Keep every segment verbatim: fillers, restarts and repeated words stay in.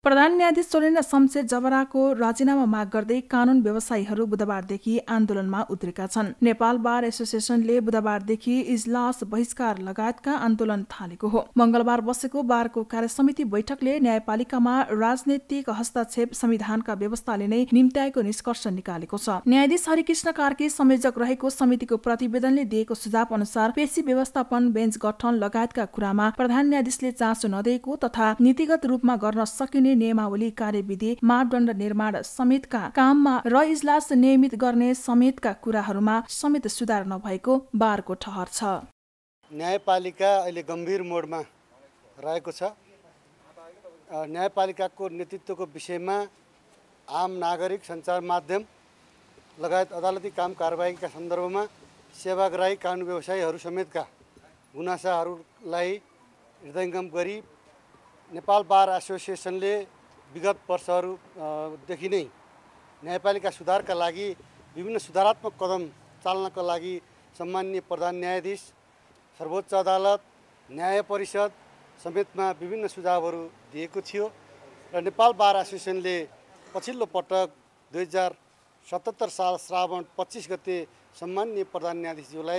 प्रधान न्यायाधीश सोरेन शमशेर जबराको राजीनामा माग गर्दै कानून व्यवसायीहरू बुधबारदेखि आन्दोलनमा उत्रेका छन्। नेपाल बार एसोसिएसनले बुधबारदेखि इजलास बहिष्कार लगायतका आन्दोलन थालेको हो। मंगलबार बसेको बारको कार्यसमिति बैठकले न्यायपालिकामा राजनैतिक हस्तक्षेप संविधानका व्यवस्थाले नै निम्त्याएको निष्कर्ष निकालेको छ। न्यायाधीश हरिकृष्ण कार्की संयोजक रहेको समितिको प्रतिवेदनले दिएको सुझाव अनुसार पेशी व्यवस्थापन, बेन्च गठन लगायतका कुरामा प्रधान न्यायाधीशले चासो नदिएको तथा नीतिगत रूपमा गर्न सकिने नियमावली, कार्यविधि, मापदण्ड निर्माण समेतका काममा र इजलास नियमित गर्ने समेतका कुराहरूमा समेत सुधार नभएको बारको ठहर छ। न्यायपालिका अहिले गम्भीर मोडमा रहेको छ। न्यायपालिकाको नेतृत्वको विषयमा आम नागरिक, सञ्चार माध्यम लगायत अदालती काम कारबाहीका सन्दर्भमा सेवाग्राही कानुन व्यवसायीहरू समेतका गुनासाहरूलाई हृदयङ्गम गरी नेपाल बार एसोसिएसनले विगत वर्षहरूदेखि नै न्यायपालिका सुधारका लागि विभिन्न सुधारात्मक कदम चाल्नका लागि सम्माननीय प्रधान न्यायाधीश, सर्वोच्च अदालत, न्याय परिषद समेतमा विभिन्न सुझावहरू दिएको थियो र नेपाल बार एसोसिएसनले पछिल्लो पटक दुई हजार सतहत्तर साल श्रावण पच्चिस गते सम्माननीय प्रधान न्यायाधीशज्यूलाई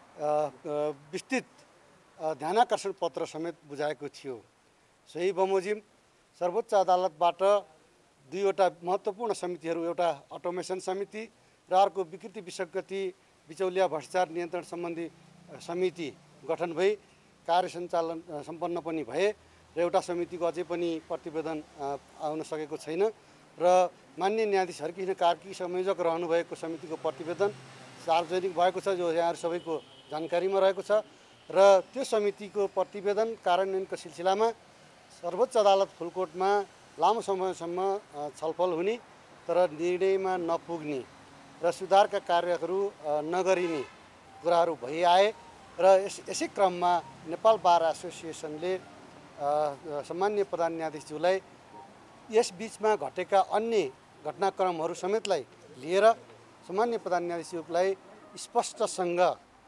विस्तृत ध्यानाकर्षण पत्र समेत बुझाएको थियो। सही बमोजिम सर्वोच्च अदालतबाट दुईवटा महत्त्वपूर्ण समितिहरू, एउटा अटोमेसन समिति र अर्को विकृति विसङ्गति बिचौलिया भ्रष्टाचार नियन्त्रण सम्बन्धी समिति गठन भई कार्य सञ्चालन सम्पन्न पनि भए र एउटा समितिको अझै पनि प्रतिवेदन आउन सकेको छैन र माननीय न्यायाधीश हरिकृष्ण कार्की संयोजक रहनुभएको समितिको प्रतिवेदन सार्वजनिक भएको छ, जो यहाँहरू सबैको जानकारीमा रहेको छ र त्यो समितिको प्रतिवेदन कार्यान्वयनको सिलसिलामा सर्वोच्च अदालत फुलकोटमा लामो समयसम्म छलफल हुने तर निर्णयमा नपुग्ने र सुधारका कार्यहरू नगरिने कुराहरू भइआए र यस यसै क्रममा नेपाल बार एसोसिएसनले सम्माननीय प्रधान न्यायाधीशज्यूलाई यस बिचमा घटेका अन्य घटनाक्रमहरू समेतलाई लिएर सम्माननीय प्रधान न्यायाधीशज्यूलाई स्पष्टसँग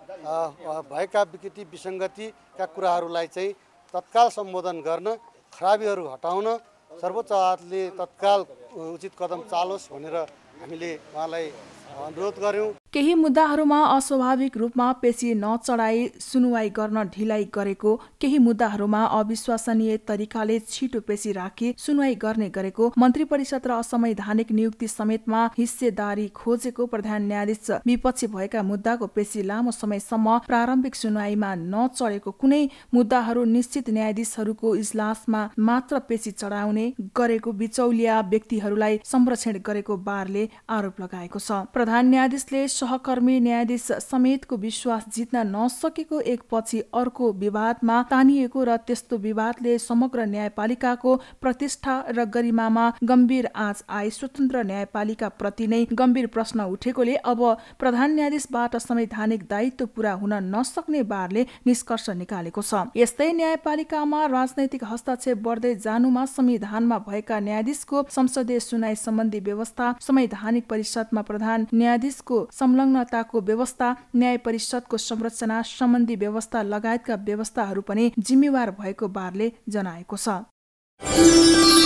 भएका विकृति विसङ्गतिका कुराहरूलाई चाहिँ तत्काल सम्बोधन गर्न, खराबीहरू हटाउन सर्वोच्च अदालतले तत्काल उचित कदम चालोस् भनेर हामीले उहाँलाई अनुरोध गर्यौं। केही मुद्दाहरूमा अस्वाभाविक रूपमा पेशी नचढाई सुनुवाई गर्न ढिलाइ गरेको, केही मुद्दाहरूमा अविश्वसनीय तरिकाले छिटो पेशी राखी सुनुवाई गर्ने गरेको, मन्त्री परिषद र असंवैधानिक नियुक्ति समेतमा हिस्सेदारी खोजेको, प्रधान न्यायाधीश विपक्षी भएका मुद्दाको पेशी लामो समयसम्म प्रारम्भिक सुनुवाईमा नचढेको, कुनै मुद्दाहरू निश्चित न्यायाधीशहरूको इजलासमा मात्र पेशी चढाउने गरेको, बिचौलिया व्यक्तिहरूलाई संरक्षण गरेको बारले आरोप लगाएको छ। प्रधान न्यायाधीशले सहकर्मी न्यायाधीश समेतको विश्वास जित्न नसकेको, एक पछि अर्को विवादमा तानिएको र त्यस्तो विवादले समग्र न्यायपालिकाको प्रतिष्ठा र गरिमामा गम्भीर आँच आए, स्वतन्त्र न्यायपालिका प्रति नै गम्भीर प्रश्न उठेकोले अब प्रधान न्यायाधीशबाट संवैधानिक दायित्व पूरा हुन नसक्ने बारले निष्कर्ष निकालेको छ। यस्तै न्यायपालिकामा राजनैतिक हस्तक्षेप बढ्दै जानुमा संविधानमा भएका न्यायाधीशको संसदीय सुनाई सम्बन्धी व्यवस्था, संवैधानिक परिषदमा प्रधान न्यायाधीशको संलग्नताको व्यवस्था, न्याय परिषदको संरचना सम्बन्धी व्यवस्था लगायतका व्यवस्थाहरू पनि जिम्मेवार भएको बारले जनाएको छ।